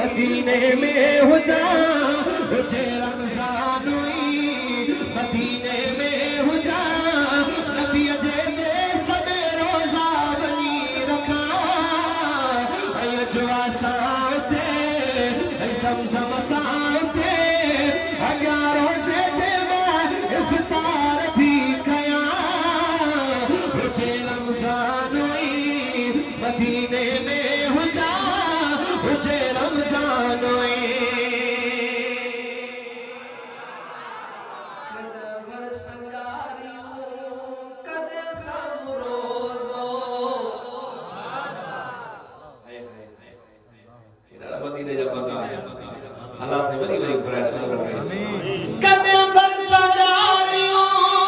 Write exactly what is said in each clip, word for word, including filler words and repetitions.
मदीने में हुजा हुजे रमजान हुई मदीने में हुजा नबी जे दे सबे रोजा बनी रखा ऐ जवा साथे ऐ समसम साथे अगा रोजे दे मैं इफ्तार भी कया हुजे रमजान हुई मदीने में हुजा हुजे रमजान हुई अल्लाह से बड़ी बड़ी प्रयासन कदे बर संगारियों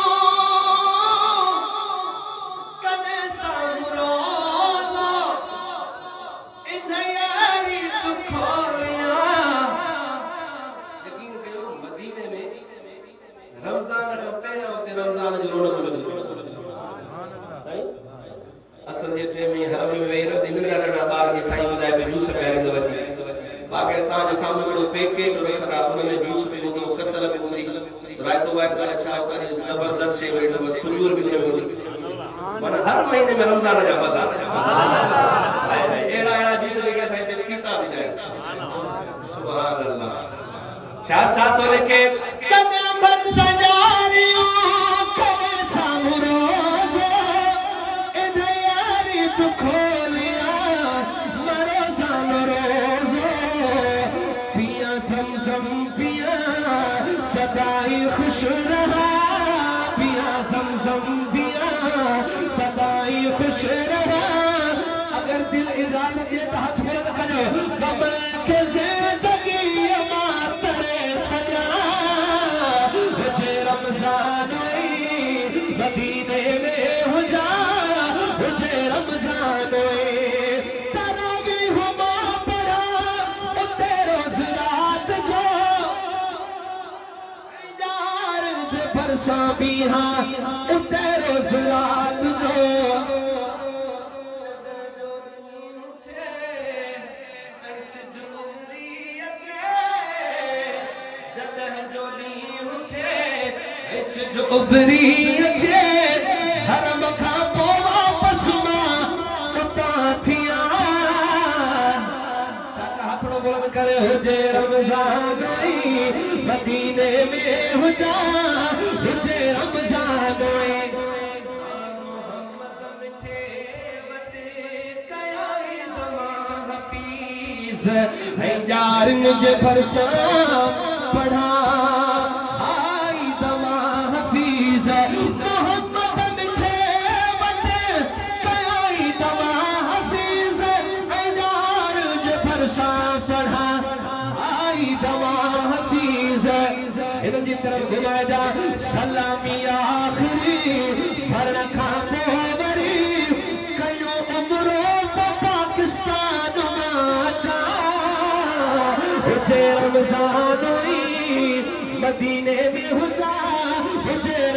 कदे सामरोज़ो इन यारी तू खोलिया यकीन कयो मदीने में रमजान का पहला होते रमजान जो रौनक सही असल जे टे में हरम में वेर दिन का बार के साईं बुधाए पे जूस पहरे दो बची बाकी तां जे सामने बड़ो पैकेट रखरा उनमें जूस भी हूंदो कतल भी हूंदी रायतो वाय करे छा करे जबरदस्त शे वेंदो खजूर भी उनमें हूंदी माना हर महीने में रमजान जा मजा सुभान अल्लाह एड़ा एड़ा जूस लेके साईं चली पीता भी जाए सुभान अल्लाह छा छा तो लेके कदे बर सजारियो कदे सामरोज़ो इन यारी तू खोलिया मरोज़ान रोज़ो समसम पिया सदाई खुश रहा पिया समसम पिया सदाई खुश रहा अगर दिल इजाजत ये हाथ बुलंद करो कमल के जिंदगी मातरे छना हुजे रमजान हुई मदीने में हुजा हुजे रमजान हुई साबिहा उतेरो ज़रात जो जो उबरी अचे हरम खां पोइ वापस मां उतां थिया हथड़ो बुलंद करे हुजे रमजान हुई मदीने में हुजा हुजे रमजान हुई मोहम्मद मिठे वटे कया दमा हफीज ऐं यार मुझे भरसा पढ़ा आई दमा हफीज मोहम्मद मिठे वटे कया दमा हफीज ऐं यार मुझे भरसा पढ़ा आई दमा हफीज इधर जी तरफ घुमाए जा सलामी आखिरी भरण खां पोइ वरी कयो उमरो पाकिस्तान मां अचा हुजे रमजान हुई मदीने में हुजा हुजे